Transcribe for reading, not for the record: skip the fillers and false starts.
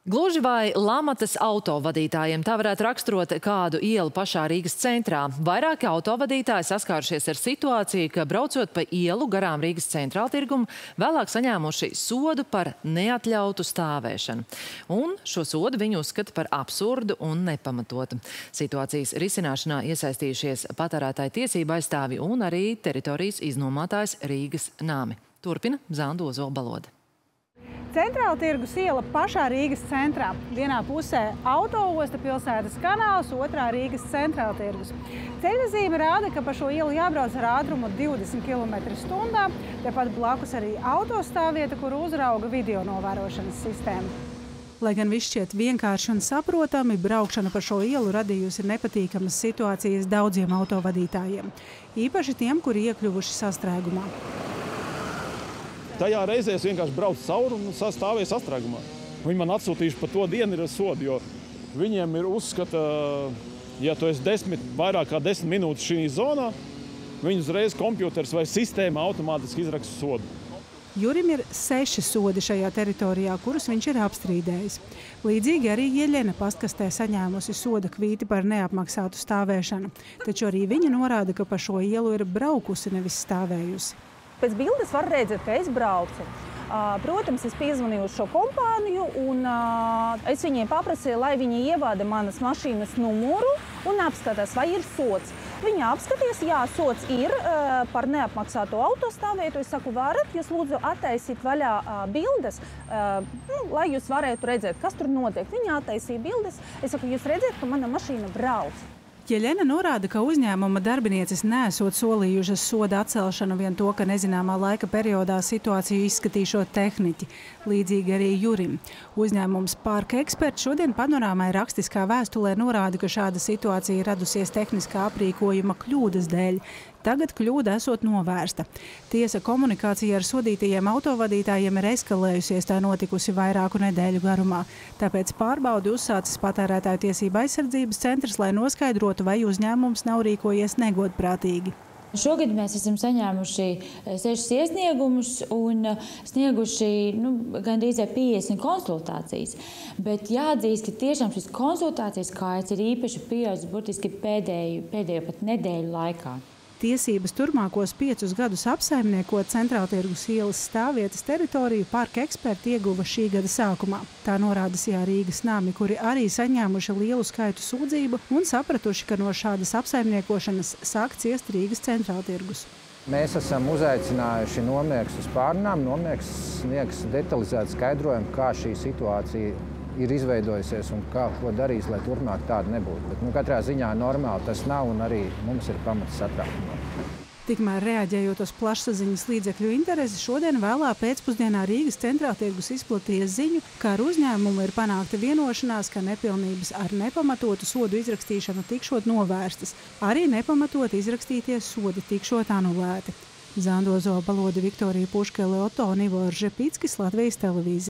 Gluži vai lamatas autovadītājiem, tā varētu raksturot kādu ielu pašā Rīgas centrā. Vairāki autovadītāji saskārušies ar situāciju, ka braucot pa ielu garām Rīgas centrāltirgumu, vēlāk saņēmuši sodu par neatļautu stāvēšanu. Un šo sodu viņi uzskata par absurdu un nepamatotu. Situācijas risināšanā iesaistījušies patērētāju tiesību aizstāvi un arī teritorijas iznomātājs Rīgas nami. Turpina Zanda Ozolbalode. Centrāla tirgus iela pašā Rīgas centrā. Vienā pusē autoosta pilsētas kanāls, otrā Rīgas centrāla tirgus. Ceļazīme rāda, ka pa šo ielu jābrauc ar ātrumu 20 km/h. Tepat blakus arī autostāvvieta, kur uzrauga video novērošanas sistēmu. Lai gan viss šķiet vienkārši un saprotami, braukšana pa šo ielu radījusi nepatīkamas situācijas daudziem autovadītājiem. Īpaši tiem, kuri iekļuvuši sastrēgumā. Tajā reizē es vienkārši braucu cauri un stāvēju sastrēgumā. Viņi man atsūtījuši pa to dienu ir sodu, jo viņiem ir uzskata, ja tu esi vairāk kā 10 minūtes šī zonā, viņi uzreiz kompjuters vai sistēma automātiski izraksta sodu. Jurim ir 6 sodi šajā teritorijā, kurus viņš ir apstrīdējis. Līdzīgi arī Ieļena pastkastē saņēmusi soda kvīti par neapmaksātu stāvēšanu. Taču arī viņa norāda, ka pa šo ielu ir braukusi, nevis stāvējusi. Pēc bildes var redzēt, ka es braucu. Protams, es piezvanīju uz šo kompāniju un es viņiem paprasīju, lai viņi ievāda manas mašīnas numuru un apskatās, vai ir sods. Viņi apskatījās, jā, sods ir par neapmaksāto autostāvvietu. Es saku, varat jūs lūdzu attaisīt vaļā bildes, lai jūs varētu redzēt, kas tur notiek. Viņi attaisīja bildes. Es saku, jūs redzēt, ka mana mašīna brauc. Ieļena norāda, ka uzņēmuma darbinieces neesot solījušas soda atcelšanu vien to, ka nezināmā laika periodā situāciju izskatīšot tehniķi. Līdzīgi arī Jurim. Uzņēmums Parka Eksperts šodien Panorāmai rakstiskā vēstulē norāda, ka šāda situācija radusies tehniskā aprīkojuma kļūdas dēļ. Tagad kļūda esot novērsta. Tiesa, komunikācija ar sodītajiem autovadītājiem ir eskalējusies, tā notikusi vairāku nedēļu garumā. Tāpēc pārbaudi uzsācis Patērētāju tiesību aizsardzības centrs, lai noskaidrotu, vai uzņēmums nav rīkojies negodprātīgi. Šogad mēs esam saņēmuši 6 iesniegumus un snieguši gandrīz 50 konsultācijas. Bet jāatzīst, ka tiešām šis konsultācijas skaits ir īpaši pieaudzis burtiski pēdējo pat nedēļu laikā. Tiesības turmākos 5 gadus apsaimniekot Centrāltirgus ielas stāvvietas teritoriju Parka Eksperti ieguva šī gada sākumā. Tā norādīja Rīgas nami, kuri arī saņēmuši lielu skaitu sūdzību un sapratuši, ka no šādas apsaimniekošanas sāk ciest Rīgas Centrāltirgus. Mēs esam uzaicinājuši Nomiegs uz pārunām. Nomiegs sniegs detalizētu skaidrojumu, kā šī situācija ir izveidojusies un ko darīs, lai turpmāk tāda nebūtu. Bet katrā ziņā normāli tas nav un arī mums ir pamats satraukumam. Tikmēr reaģējot uz plašsaziņas līdzekļu interesi, šodien vēlā pēcpusdienā Rīgas Centrāltirgus izplatīja ziņu, ka ar uzņēmumu ir panākta vienošanās, ka nepilnības ar nepamatotu sodu izrakstīšanu tikšot novērstas. Arī nepamatot izrakstītie sodi tikšot anulēti. Zanda Ozolbalode, Viktorija Puškele, Oto, Nivo Ržepickis, Latvijas televīzija.